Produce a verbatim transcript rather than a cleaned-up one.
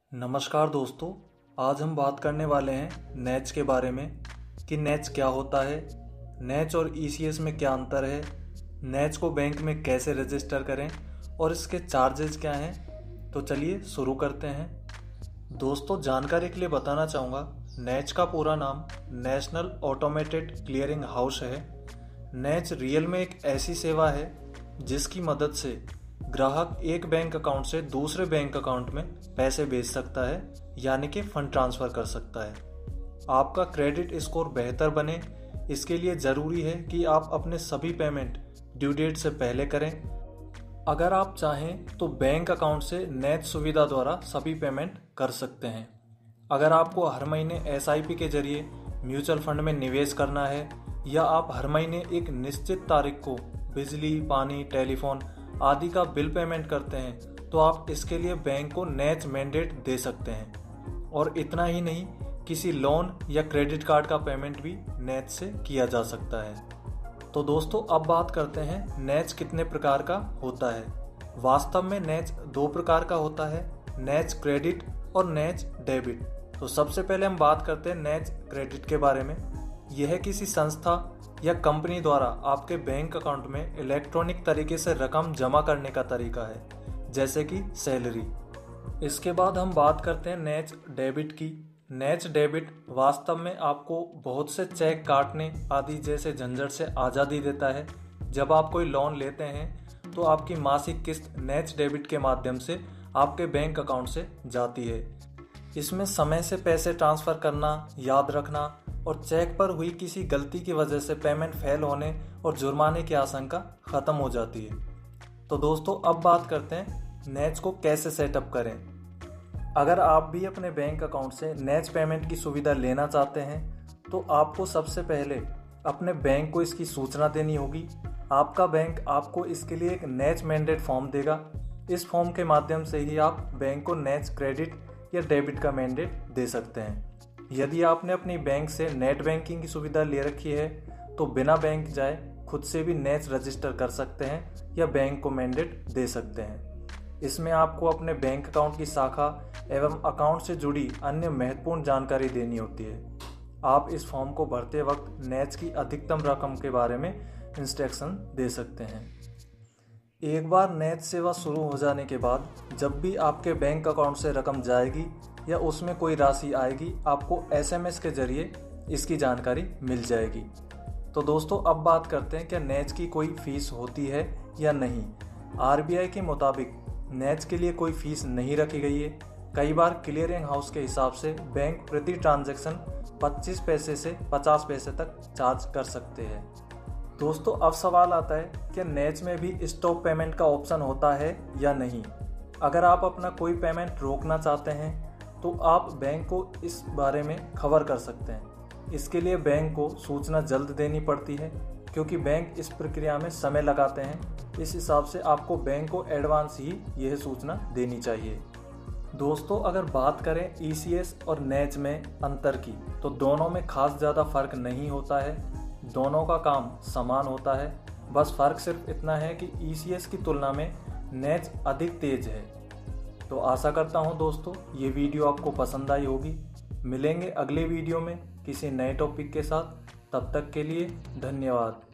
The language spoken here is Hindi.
नमस्कार दोस्तों, आज हम बात करने वाले हैं नैच के बारे में कि नैच क्या होता है, नैच और ई सी एस में क्या अंतर है, नैच को बैंक में कैसे रजिस्टर करें और इसके चार्जेस क्या हैं। तो चलिए शुरू करते हैं। दोस्तों, जानकारी के लिए बताना चाहूँगा, नैच का पूरा नाम नेशनल ऑटोमेटेड क्लियरिंग हाउस है। नैच रियल में एक ऐसी सेवा है जिसकी मदद से ग्राहक एक बैंक अकाउंट से दूसरे बैंक अकाउंट में पैसे भेज सकता है, यानी कि फंड ट्रांसफ़र कर सकता है। आपका क्रेडिट स्कोर बेहतर बने, इसके लिए ज़रूरी है कि आप अपने सभी पेमेंट ड्यू डेट से पहले करें। अगर आप चाहें तो बैंक अकाउंट से नैच सुविधा द्वारा सभी पेमेंट कर सकते हैं। अगर आपको हर महीने एस आई पी के जरिए म्यूचुअल फंड में निवेश करना है या आप हर महीने एक निश्चित तारीख को बिजली, पानी, टेलीफोन आदि का बिल पेमेंट करते हैं तो आप इसके लिए बैंक को नैच मैंडेट दे सकते हैं। और इतना ही नहीं, किसी लोन या क्रेडिट कार्ड का पेमेंट भी नैच से किया जा सकता है। तो दोस्तों, अब बात करते हैं नैच कितने प्रकार का होता है। वास्तव में नैच दो प्रकार का होता है, नैच क्रेडिट और नैच डेबिट। तो सबसे पहले हम बात करते हैं नैच क्रेडिट के बारे में। यह किसी संस्था या कंपनी द्वारा आपके बैंक अकाउंट में इलेक्ट्रॉनिक तरीके से रकम जमा करने का तरीका है, जैसे कि सैलरी। इसके बाद हम बात करते हैं नैच डेबिट की। नैच डेबिट वास्तव में आपको बहुत से चेक काटने आदि जैसे झंझट से आज़ादी देता है। जब आप कोई लोन लेते हैं तो आपकी मासिक किस्त नैच डेबिट के माध्यम से आपके बैंक अकाउंट से जाती है। इसमें समय से पैसे ट्रांसफ़र करना, याद रखना और चेक पर हुई किसी गलती की वजह से पेमेंट फेल होने और जुर्माने की आशंका ख़त्म हो जाती है। तो दोस्तों, अब बात करते हैं नैच को कैसे सेटअप करें। अगर आप भी अपने बैंक अकाउंट से नैच पेमेंट की सुविधा लेना चाहते हैं तो आपको सबसे पहले अपने बैंक को इसकी सूचना देनी होगी। आपका बैंक आपको इसके लिए एक नैच मैंडेट फॉर्म देगा। इस फॉर्म के माध्यम से ही आप बैंक को नैच क्रेडिट या डेबिट का मैंडेट दे सकते हैं। यदि आपने अपनी बैंक से नेट बैंकिंग की सुविधा ले रखी है तो बिना बैंक जाए खुद से भी नैच रजिस्टर कर सकते हैं या बैंक को मैंडेट दे सकते हैं। इसमें आपको अपने बैंक अकाउंट की शाखा एवं अकाउंट से जुड़ी अन्य महत्वपूर्ण जानकारी देनी होती है। आप इस फॉर्म को भरते वक्त नैच की अधिकतम रकम के बारे में इंस्ट्रक्शन दे सकते हैं। एक बार नैच सेवा शुरू हो जाने के बाद जब भी आपके बैंक अकाउंट से रकम जाएगी या उसमें कोई राशि आएगी, आपको एस एम एस के जरिए इसकी जानकारी मिल जाएगी। तो दोस्तों, अब बात करते हैं क्या नैच की कोई फीस होती है या नहीं। आर बी आई के मुताबिक नैच के लिए कोई फीस नहीं रखी गई है। कई बार क्लियरिंग हाउस के हिसाब से बैंक प्रति ट्रांजैक्शन पच्चीस पैसे से पचास पैसे तक चार्ज कर सकते हैं। दोस्तों, अब सवाल आता है कि नैच में भी स्टॉप पेमेंट का ऑप्शन होता है या नहीं। अगर आप अपना कोई पेमेंट रोकना चाहते हैं तो आप बैंक को इस बारे में खबर कर सकते हैं। इसके लिए बैंक को सूचना जल्द देनी पड़ती है, क्योंकि बैंक इस प्रक्रिया में समय लगाते हैं। इस हिसाब से आपको बैंक को एडवांस ही यह सूचना देनी चाहिए। दोस्तों, अगर बात करें ई सी एस और नैच में अंतर की, तो दोनों में खास ज़्यादा फर्क नहीं होता है। दोनों का काम समान होता है। बस फ़र्क सिर्फ इतना है कि ई सी एस की तुलना में नैच अधिक तेज है। तो आशा करता हूँ दोस्तों, ये वीडियो आपको पसंद आई होगी। मिलेंगे अगले वीडियो में किसी नए टॉपिक के साथ। तब तक के लिए धन्यवाद।